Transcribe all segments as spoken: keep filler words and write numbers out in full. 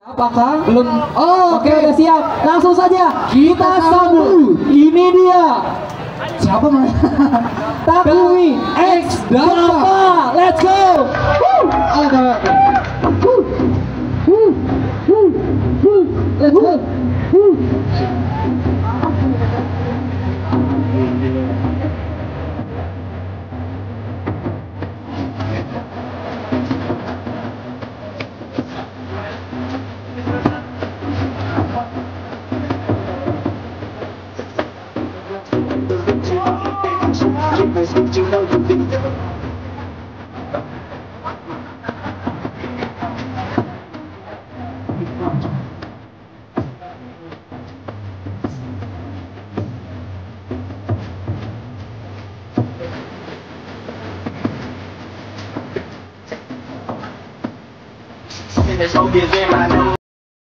Apakah? Belum. Oh, oke, Oke. udah siap. Langsung saja kita sambut. Ini dia Siapa mas? Takui X Dava. Let's go. Ada. Let's go. There's no kids in my nose.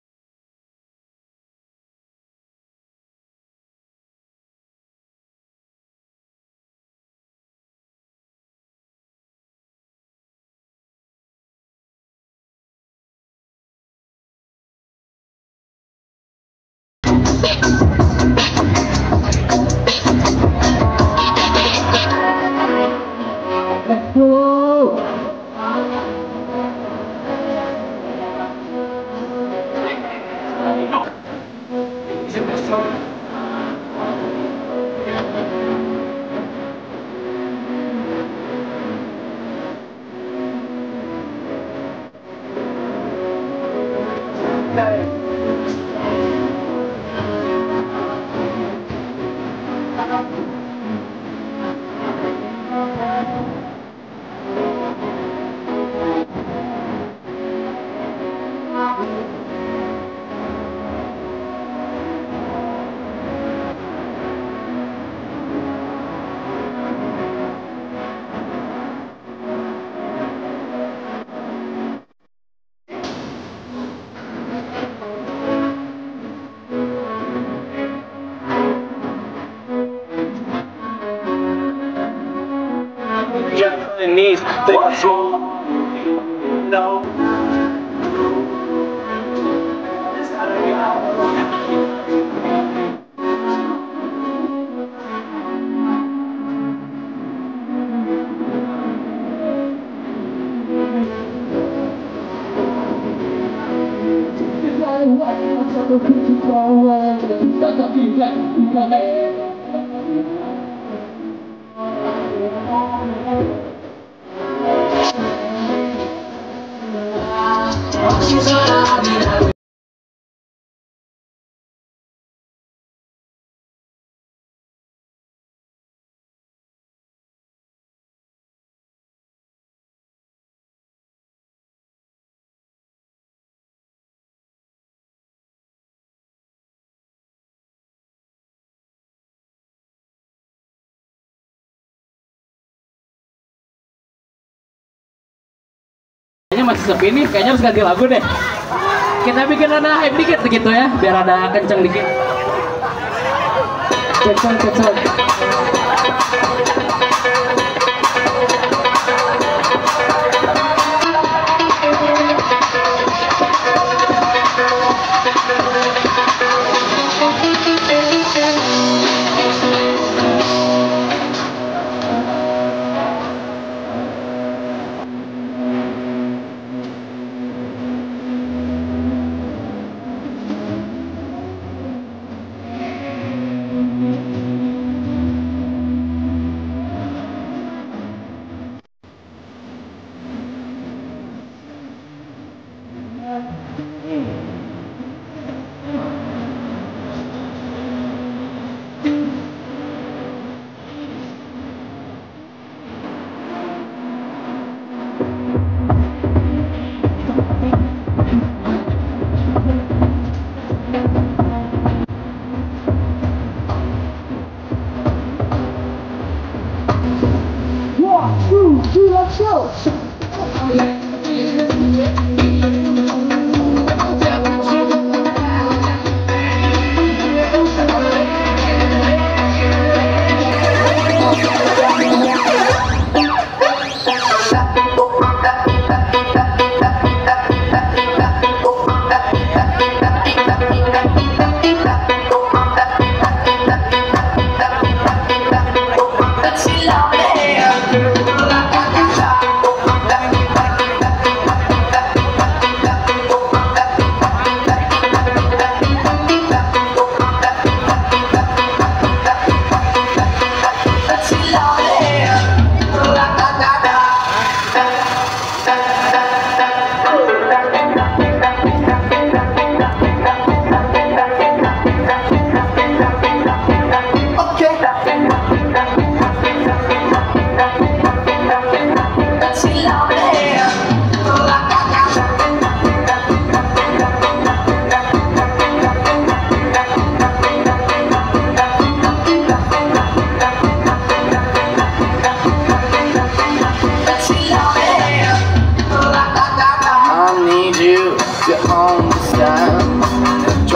Let's go. Japanese things. No. Kayaknya masih sepi nih, kayaknya harus ganti lagu deh. Kita bikin ada hype dikit gitu ya, biar ada kenceng dikit. Cek cek cek cek.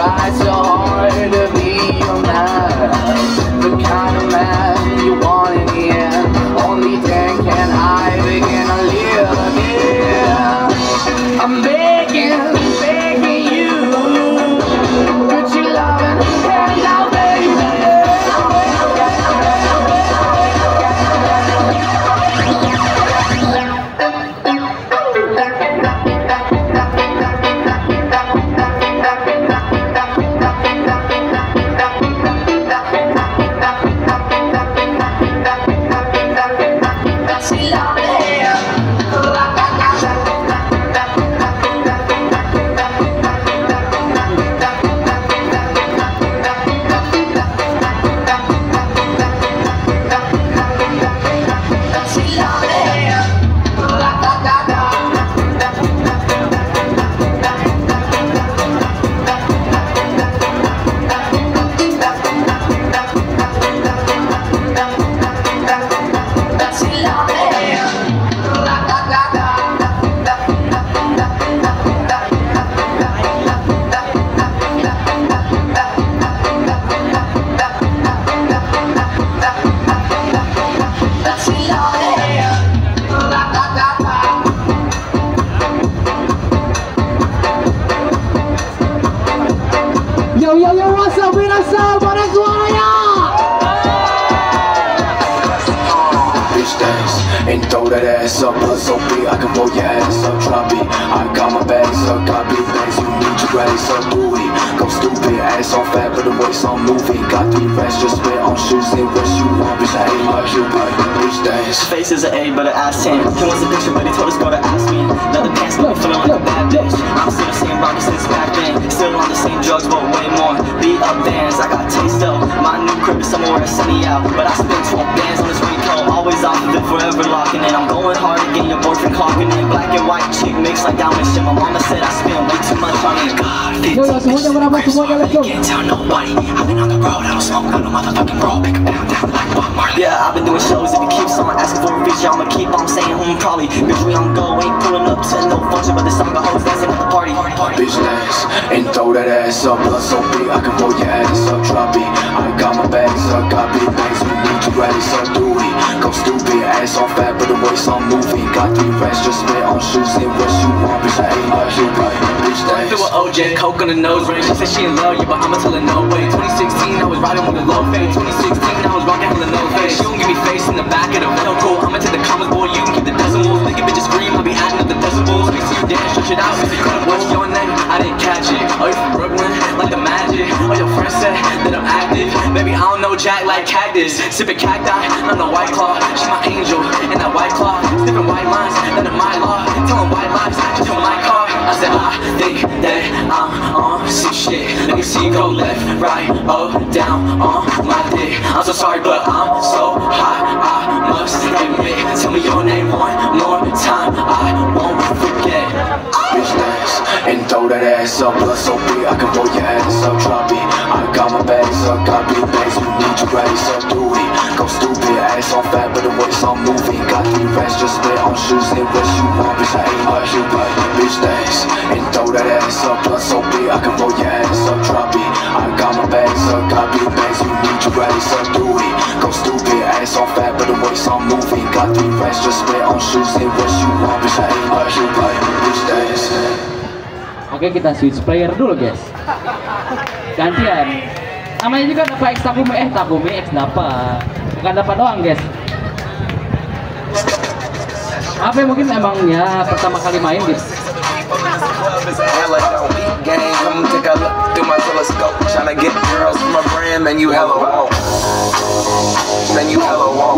try so hard to be your man, the kind of man you want in the end. Only then can I begin to live again. I'm begging, begging you, put your loving hand out, baby. Yo yo yo, what's up, minasan? Mana suaranya? Bitch dance and throw that ass up, plus so big I can roll your ass up, drop it. I got my bags up, got big bags, you need your grace up, do it. Go stupid, ass on fat, but the waist on moving. Got three racks, just spit on shoes, and what you want, bitch, I ain't like you, but bitch dance. His face is an A, but an ass ten. He wants a picture, but he told his girl to ask me. Leather pants, got me feeling like a bad bitch. I'm still the same rocker since back then. Still on the same drugs, but way more. Beat up bands, I got taste though. My new crib is somewhere I send me out, but I spent twelve bands on this raincoat. Always off of it, forever locking in. I'm going hard to get your boyfriend clocking in. Black and white chick mix like diamond shit. My mama said I spend way too much on it. God, Yo yo, semuanya berapa? Semuanya, let's go. can't tell nobody. I've been on the road, I don't smoke, I don't motherfucking roll. Pick up down, down like Bob Marley. Yeah, I've been doing shows. If you keep someone asking for a feature, I'ma keep on saying whom probably. Bitch, we on go, ain't pulling up to no function, but this song got hoes dancing at the party. Bitch dance and throw that ass up, plus so big I can roll your ass up, drop it. I got my bags up, got big bags, you need your grace up, do it. Go stupid, ass on fat, but the waist on moving. Got three racks, just spit on shoes, and what you want, bitch, I ain't like you, but bitch dance. Through an O J, coke on the nose ring. She said she in love, yeah, but I'ma tell her no way. twenty sixteen, I was riding with a low fade. twenty sixteen, I was rocking hella no fade. She don't give me face in the back of the Velcro. I'ma take the comments, boy, you can keep the decimals. Nigga bitches scream, I'll be adding up the decibels. We see you dance, stretch it out, it's incredible. What's your name? I didn't catch it. Oh, you from Brooklyn? Like the magic. Oh, your friend said that I'm active. Baby, I don't know Jack like cactus. Sipping cacti, I'm the white claw. She my angel, in that white claw. Sniffing white lines, none of my law. Telling white lies, just from my car. I said, I think that I'm on some shit. Let me see, go left, right, up, down, on my dick. I'm so sorry, but I'm so high, I must admit. Tell me your name one more time, I won't forget. Bitch dance and throw that ass up, plus so big I can roll your ass up, drop it. I got my bags up, got big bags, you need your grace up, do it. Go stupid, ass on fat, but the waist on moving. Got three racks, just spit on shoes, and what you want, bitch, I ain't like you, but bitch dance and throw that ass up, plus so big I can roll your ass up, drop it. I got my bags up, got big bags, you need your grace up, do it. Go stupid, ass on fat, but the waist on moving. Got three racks, just spit on shoes, and what you want, bitch, I ain't like you, but bitch dance. Oke, kita switch player dulu guys. Gantian. Namanya juga dapat X Takumi, eh Takumi X dapat. Bukan dapat doang guys. Apa yang mungkin emang ya pertama kali main guys. Gang, come take a look through my telescope. Tryna get girls from my brand, man, you hella won't. Man, you hella won't.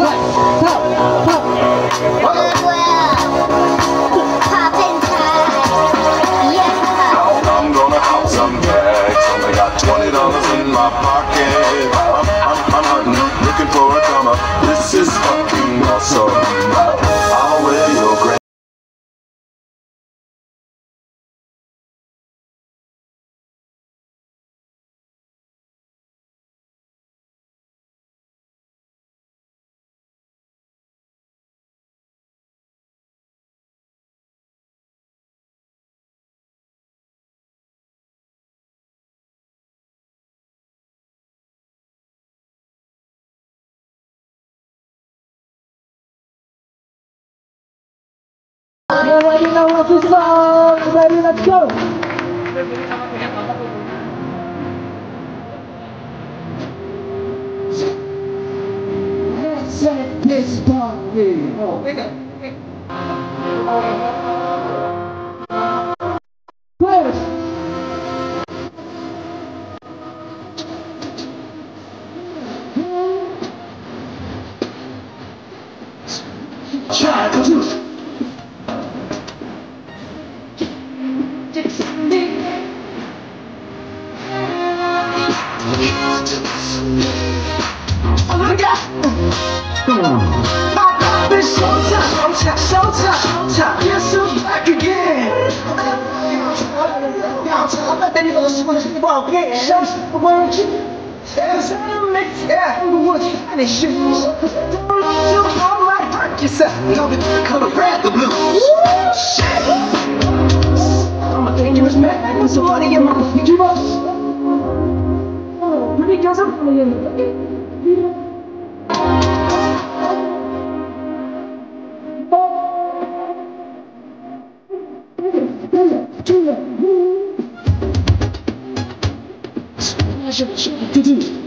I'm gonna have some bags. Only got twenty dollars in my pocket. I'm, I'm, I'm hunting, looking for a comer. This is fucking awesome. You already know what this song. Ready, let's go. Let's set this party. First. Try to oh my God! My God, it's so time, so time, so time, so time. Yes, I'm back again. Then it was when you walk in. Shows the world you. It's a mix, yeah. What's funny shoes? Don't look too hard, like hurt yourself. No, the color red, the blue. Shit. I'm a dangerous man. When somebody in my life, you up. Pretty girls, I'm really in. To do.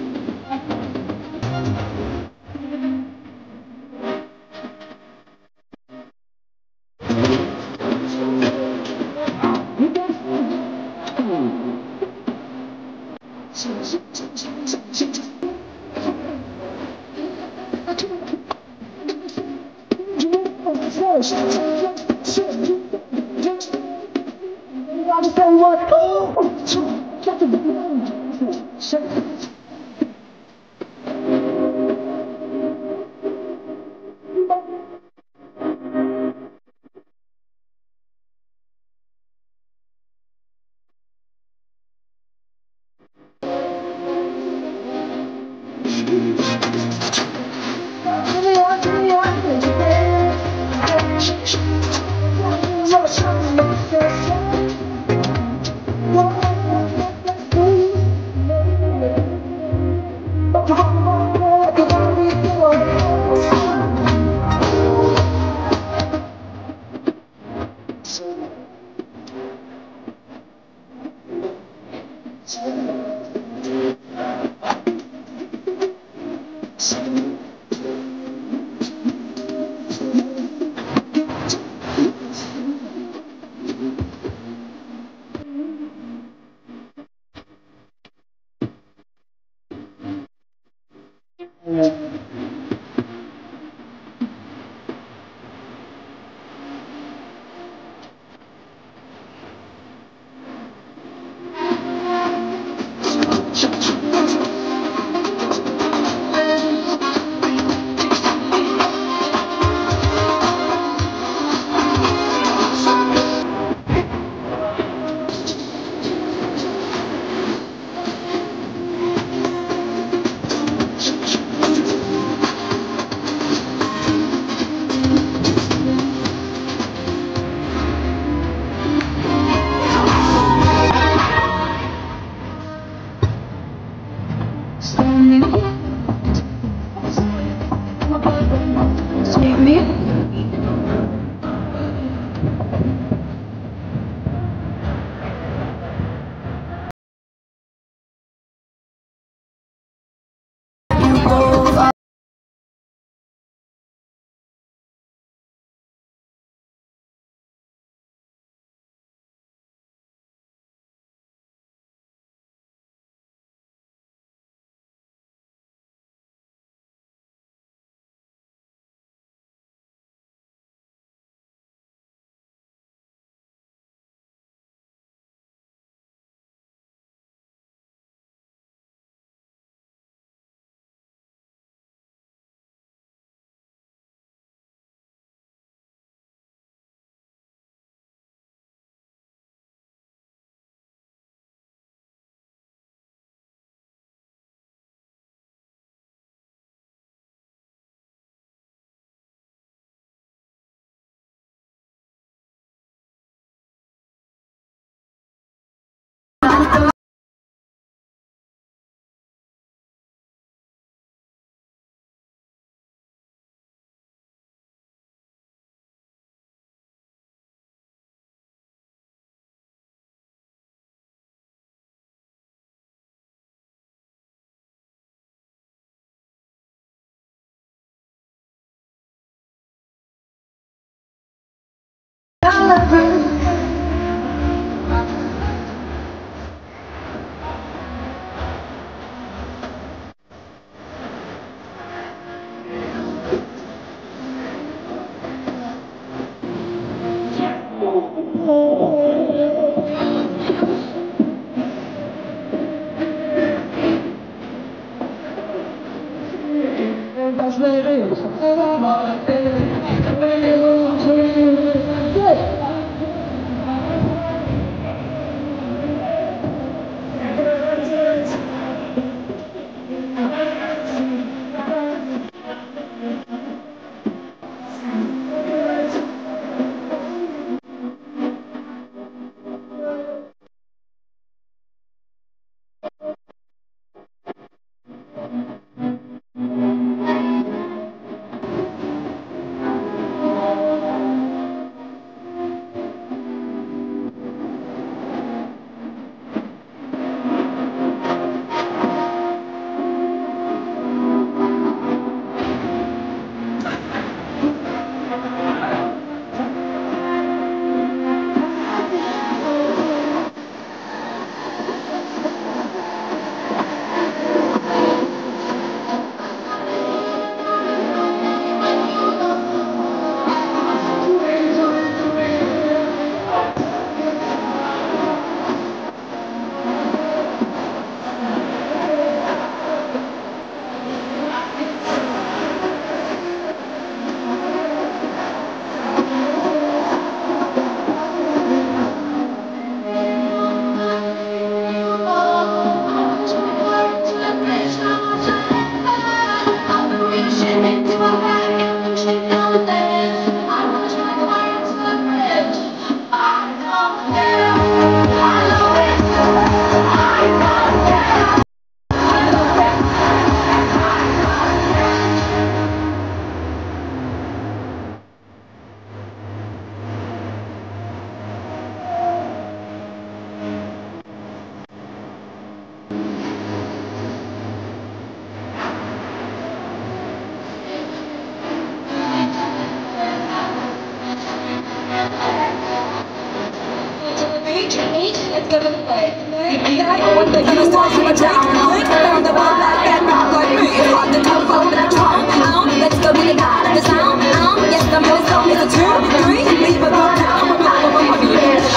Let's go to the play. They're gonna start from a drink. Found the one like that, not like me. It's hard to come from that charm. Let's go be the god of the sound. Yes, I'm really strong. It's a two, three, leave a rock. I'm a pop of a money.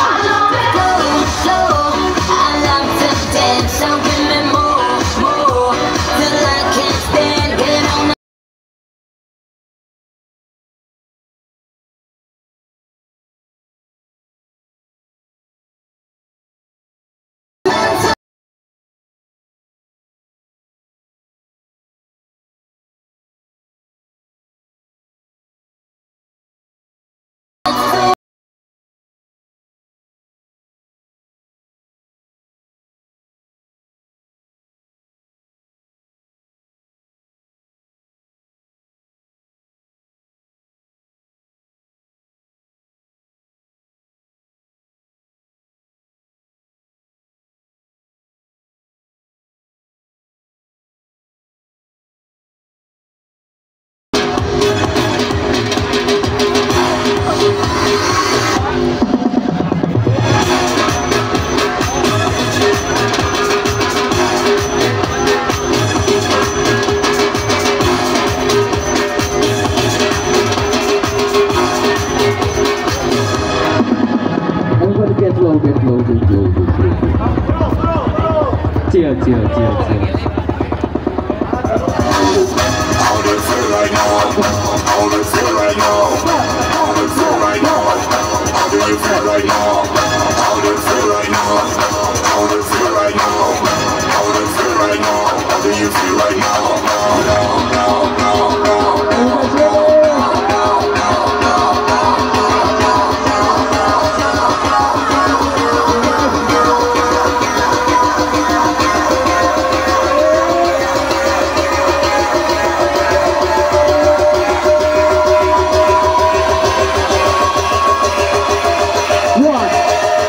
Slow, I love to dance. So give me more, more. Till I can't stand. Get on the Chill, chill, chill, chill. How do you feel right now? How do you feel right now? How do you feel right now? How do you feel right now? How do you feel right now? How do you feel right now? How do you feel right now? How do you feel right now? Now, now, now, now, now. One,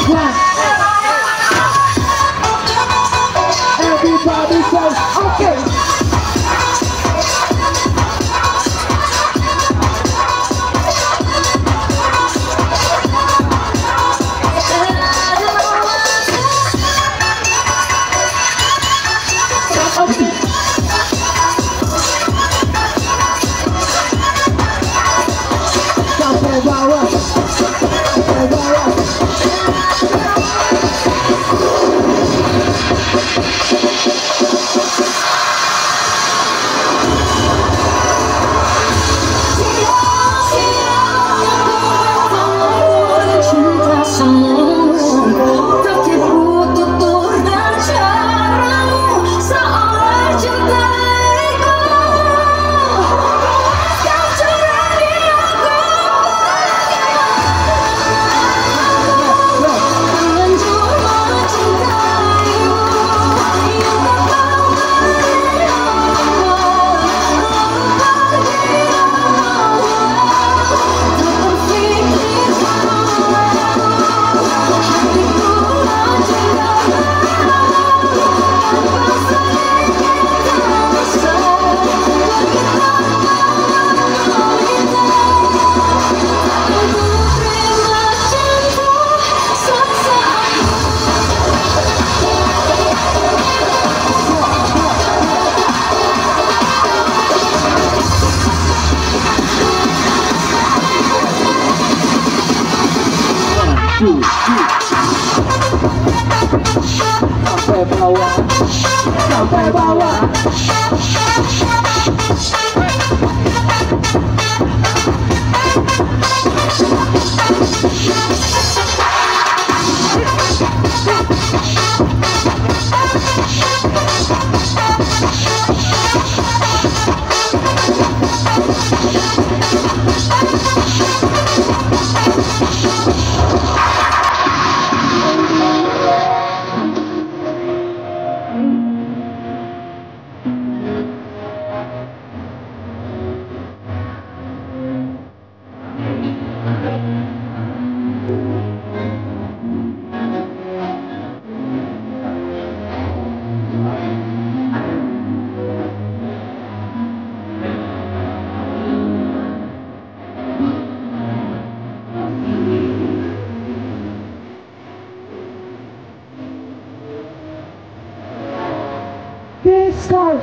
one. Everybody says, okay. Sampai bawah, sampai bawah. Sampai bawah, sampai bawah. Disco,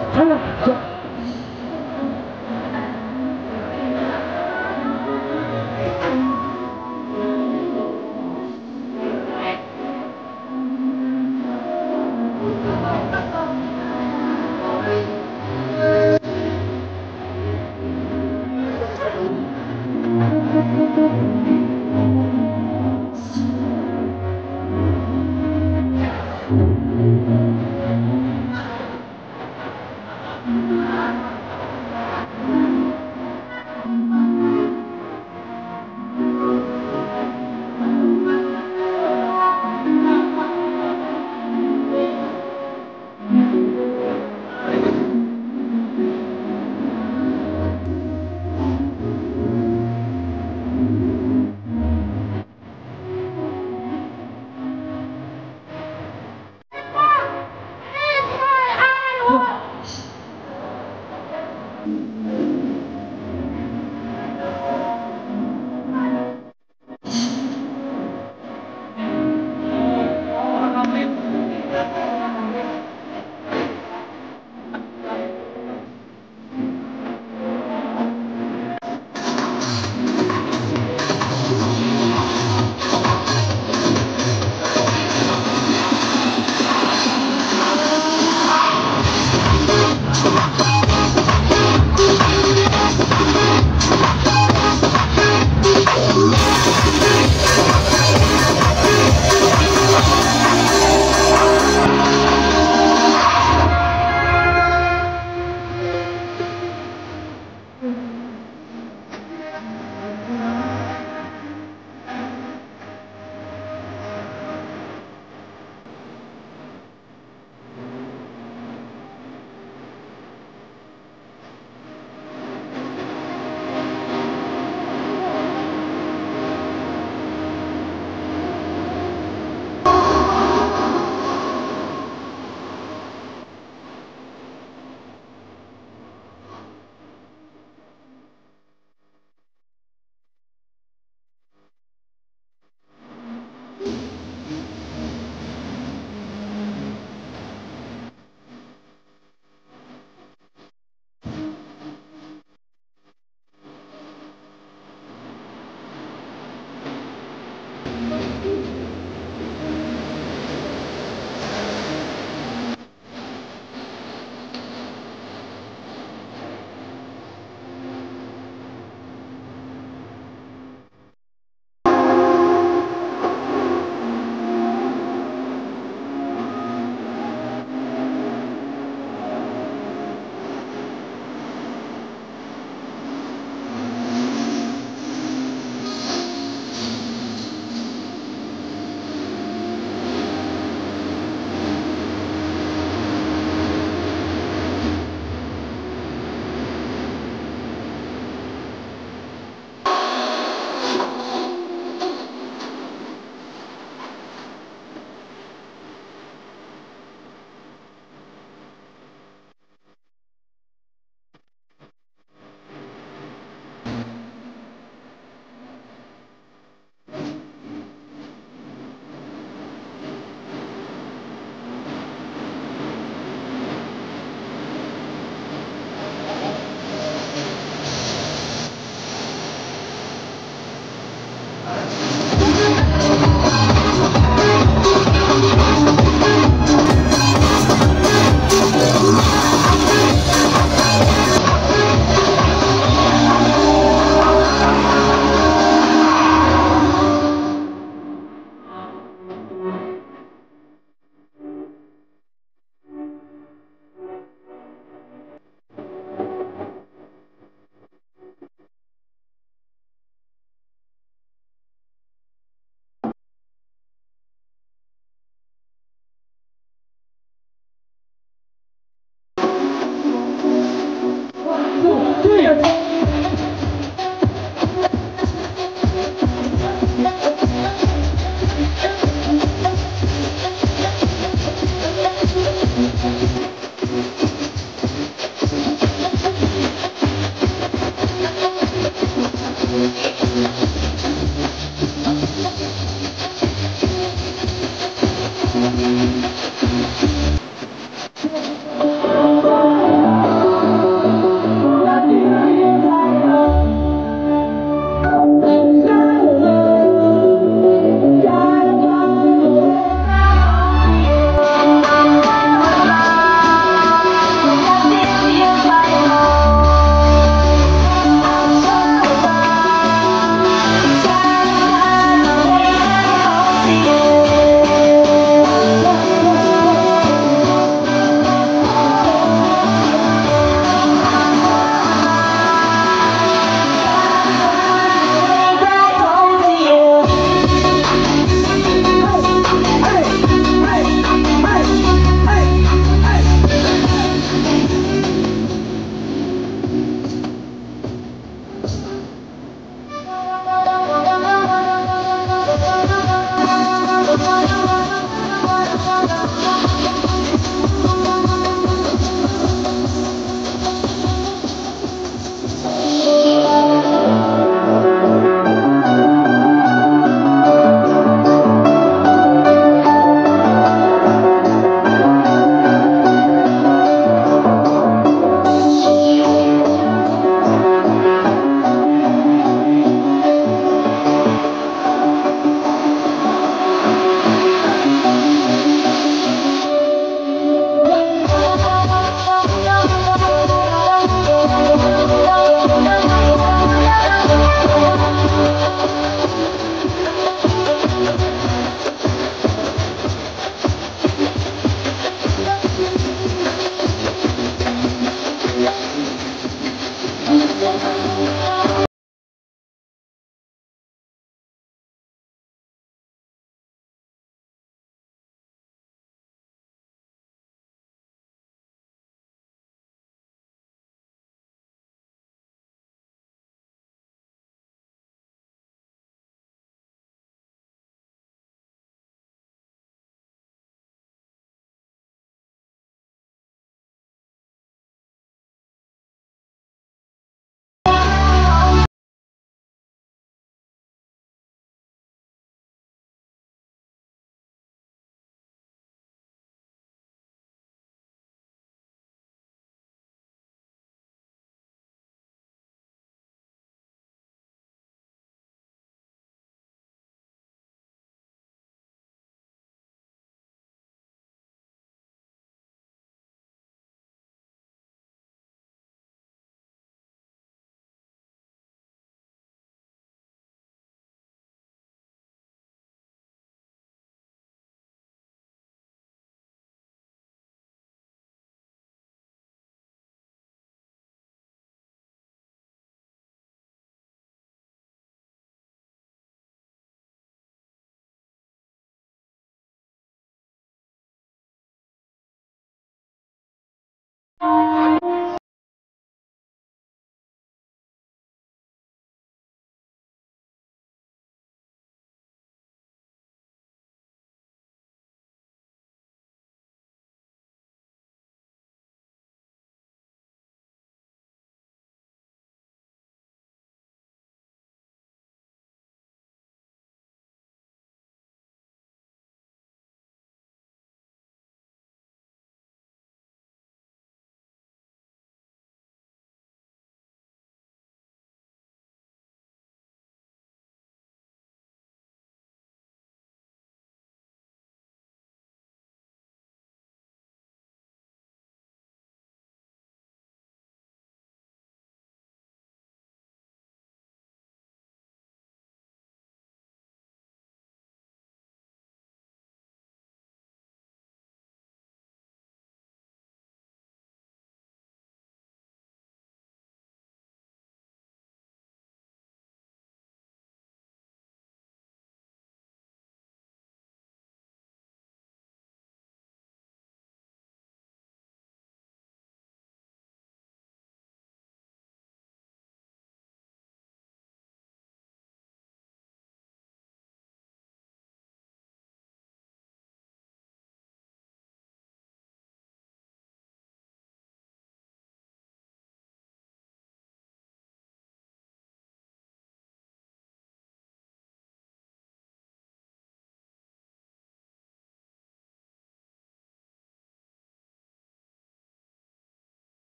Thank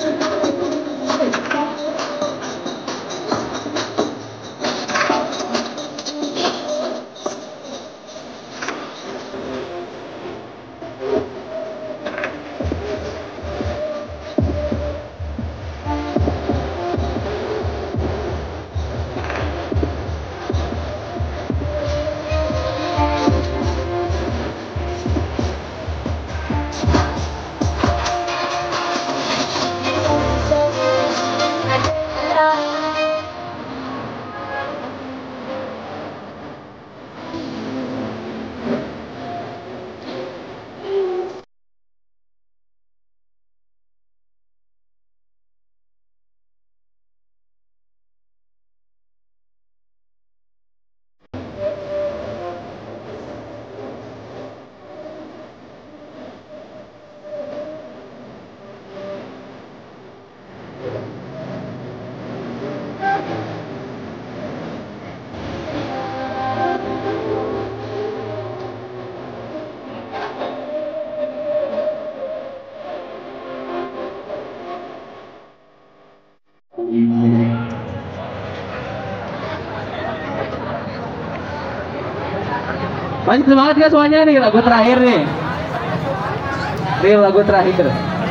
Masih semangat gak semuanya nih, lagu terakhir nih. Nih lagu terakhir.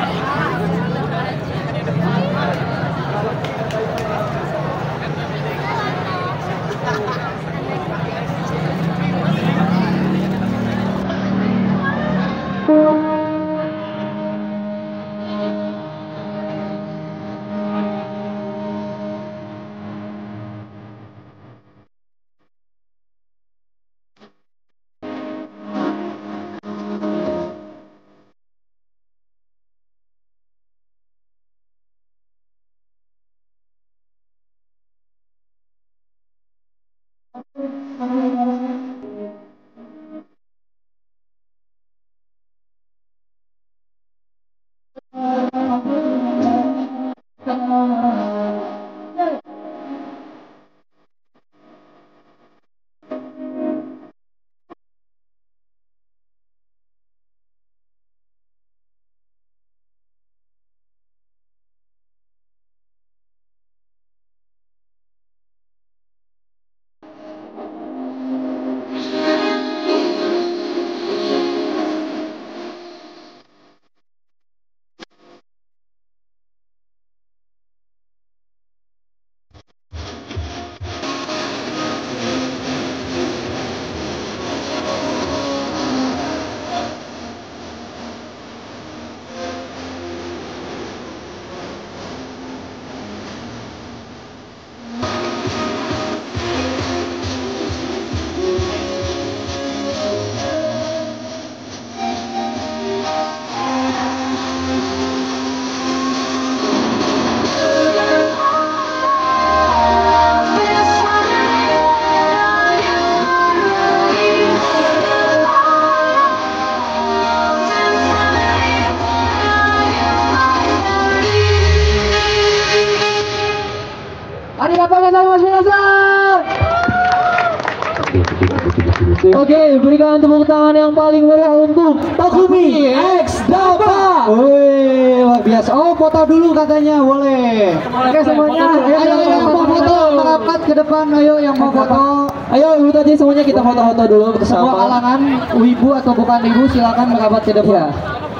Oke, berikan tepuk tangan yang paling meriah untuk Takumi X Dapa. Wih, luar biasa. Oh, foto dulu katanya, boleh. Oke semuanya, ayo, ayo yang mau foto merapat ke depan, ayo yang mau foto. Ayo dulu tadi semuanya kita foto-foto dulu bersama. Semua kalangan, wibu atau bukan ibu silakan merapat ke depan.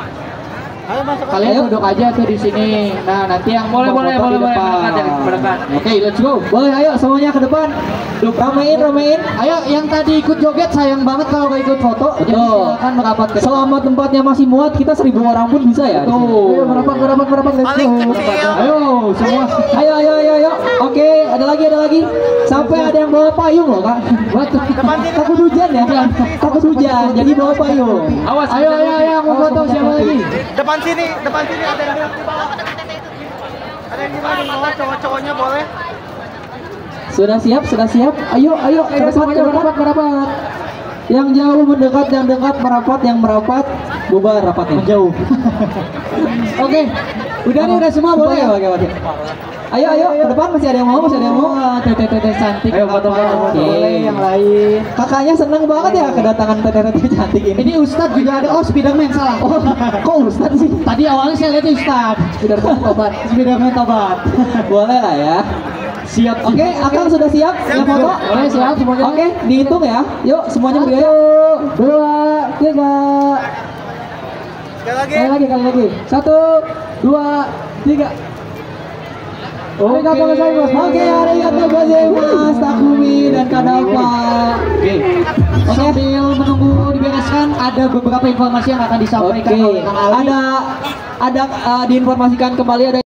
Kalian Ayo. duduk aja tuh di sini. Nah, nanti yang Boleh, mau boleh, foto boleh, di boleh, depan. mendekat ya, mendekat. Oke, let's go. Boleh, ayo semuanya ke depan. Ramein, ramein. Ayo, yang tadi ikut joget sayang banget kalau gak ikut foto. Jadi Betul. silakan merapat ke depan. Selama tempatnya masih muat, kita seribu orang pun bisa ya. di sini. Ayo merapat, merapat, merapat. Let's go. Ayo, semua. Ayo, ayo, ayo, ayo. Oke, ada lagi, ada lagi. Sampai ada yang bawa payung loh, Kak. Takut hujan ya, Kak. Takut hujan, jadi bawa payung. Awas. Ayo, ayo, ayo, yang mau foto siapa lagi? Depan sini, depan sini ada yang di bawah. Ada yang di bawah, di bawah cowok-cowoknya boleh. Sudah siap, sudah siap. Ayo, ayo, Ayo semuanya merapat, merapat. Yang jauh mendekat, yang dekat merapat, yang merapat bubar rapatnya. Jauh. Oke, Udah nih, udah semua boleh. Oke, oke, oke. Ayo, ayo, ke depan masih ada yang mau, masih ada yang mau. Teteh-teteh cantik. Ayo foto-foto. Boleh yang lain. Kakaknya seneng banget ya kedatangan teteh-teteh cantik ini. Ini Ustadz juga ada. Oh, Spiderman salah. Oh, kok Ustadz sih? Tadi awalnya saya lihat Ustadz. Spiderman tobat. Spiderman tobat. Boleh lah ya. Siap. Oke, Akang sudah siap? Yang foto? Boleh, siap semuanya. Oke, dihitung ya. Yuk, semuanya berdua. Dua, tiga. Sekali lagi. Kali lagi, kali lagi. Satu, dua, tiga. Oke, oke, arigatou gozaimasu Takumi dan Kadafa. Oke, oke. Sambil menunggu dibereskan, ada beberapa informasi yang akan disampaikan Oke, oleh Kang Ali. ada ada uh, diinformasikan kembali ada